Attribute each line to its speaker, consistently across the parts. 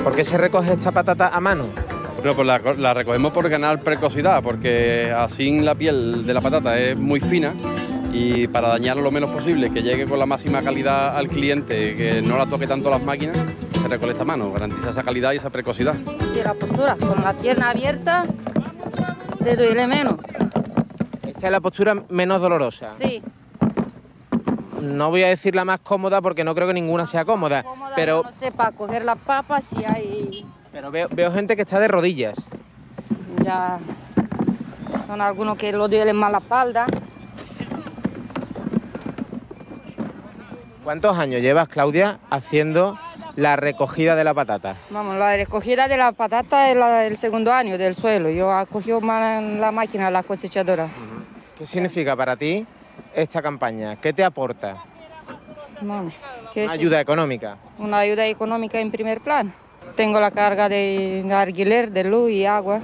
Speaker 1: ¿Por qué se recoge esta patata a mano?
Speaker 2: No, pues la recogemos por ganar precocidad, porque así la piel de la patata es muy fina y para dañarla lo menos posible, que llegue con la máxima calidad al cliente, que no la toque tanto las máquinas, se recolecta a mano, garantiza esa calidad y esa precocidad.
Speaker 3: Sí, la postura, con la pierna abierta, te duele menos.
Speaker 1: Esta es la postura menos dolorosa.
Speaker 3: Sí.
Speaker 1: No voy a decir la más cómoda porque no creo que ninguna sea cómoda, pero
Speaker 3: no sé, para coger las papas si hay...
Speaker 1: Pero veo gente que está de rodillas.
Speaker 3: Ya son algunos que lo duelen más la espalda.
Speaker 1: ¿Cuántos años llevas, Claudia, haciendo la recogida de la patata?
Speaker 3: Vamos, la recogida de la patata es el segundo año del suelo. Yo he cogido la máquina, la cosechadora.
Speaker 1: ¿Qué significa para ti esta campaña? ¿Qué te aporta?
Speaker 3: Vamos,
Speaker 1: Una ayuda económica.
Speaker 3: Una ayuda económica en primer plano. Tengo la carga de alquiler, de luz y agua.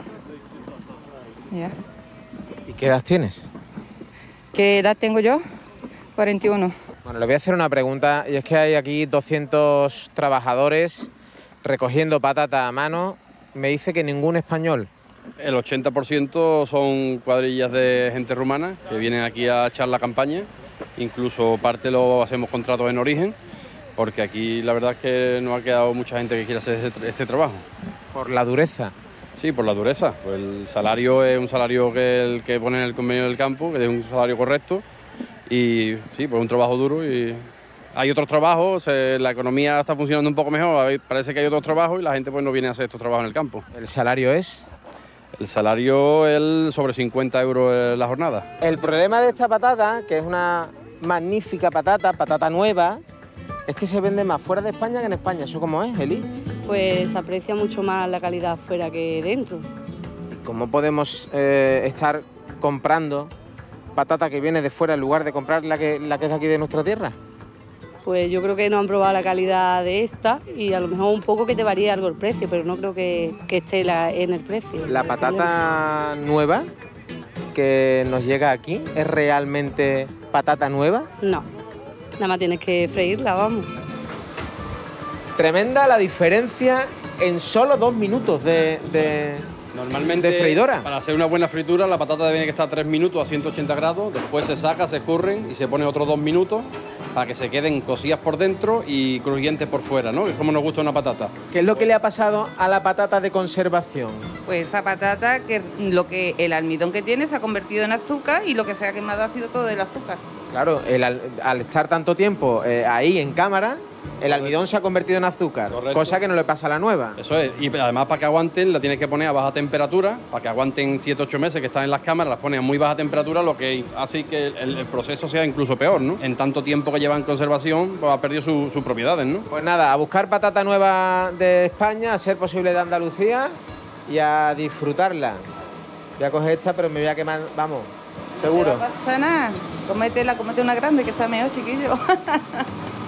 Speaker 3: Ya.
Speaker 1: ¿Y qué edad tienes?
Speaker 3: ¿Qué edad tengo yo? 41.
Speaker 1: Bueno, le voy a hacer una pregunta, y es que hay aquí 200 trabajadores recogiendo patata a mano. Me dice que ningún español.
Speaker 2: El 80% son cuadrillas de gente rumana que vienen aquí a echar la campaña, incluso parte lo hacemos contratos en origen, porque aquí la verdad es que no ha quedado mucha gente que quiera hacer este trabajo.
Speaker 1: ¿Por la dureza?
Speaker 2: Sí, por la dureza. Pues el salario es un salario que el que pone en el convenio del campo, que es un salario correcto, y sí, pues un trabajo duro. Y hay otros trabajos, la economía está funcionando un poco mejor, parece que hay otros trabajos y la gente pues no viene a hacer estos trabajos en el campo.
Speaker 1: ¿El salario es?
Speaker 2: El salario es sobre 50 euros la jornada.
Speaker 1: El problema de esta patata, que es una magnífica patata nueva, es que se vende más fuera de España que en España. ¿Eso cómo es, Eli?
Speaker 4: Pues se aprecia mucho más la calidad fuera que dentro.
Speaker 1: ¿Y cómo podemos estar comprando patata que viene de fuera en lugar de comprar la que es de aquí de nuestra tierra?
Speaker 4: Pues yo creo que no han probado la calidad de esta y a lo mejor un poco que te varía algo el precio, pero no creo que esté en el precio.
Speaker 1: ¿La patata nueva que nos llega aquí es realmente patata nueva?
Speaker 4: No, nada más tienes que freírla, vamos.
Speaker 1: Tremenda la diferencia en solo 2 minutos
Speaker 2: Normalmente,
Speaker 1: de freidora.
Speaker 2: Para hacer una buena fritura, la patata debe estar 3 minutos a 180 grados, después se saca, se escurren y se pone otros 2 minutos para que se queden cocidas por dentro y crujientes por fuera, ¿no? Es como nos gusta una patata.
Speaker 1: ¿Qué es lo que le ha pasado a la patata de conservación?
Speaker 5: Pues esa patata, que el almidón que tiene se ha convertido en azúcar y lo que se ha quemado ha sido todo el azúcar.
Speaker 1: Claro, al estar tanto tiempo ahí en cámara, el almidón se ha convertido en azúcar,
Speaker 2: correcto,
Speaker 1: cosa que no le pasa a la nueva.
Speaker 2: Eso es, y además para que aguanten la tienes que poner a baja temperatura, para que aguanten 7-8 meses que están en las cámaras, las pones a muy baja temperatura, lo que hace que el proceso sea incluso peor, ¿no? En tanto tiempo que lleva en conservación, pues ha perdido sus propiedades, ¿no?
Speaker 1: Pues nada, a buscar patata nueva de España, a ser posible de Andalucía y a disfrutarla. Voy a coger esta, pero me voy a quemar, vamos, seguro.
Speaker 5: No pasa nada, cómete una grande que está mejor, chiquillo.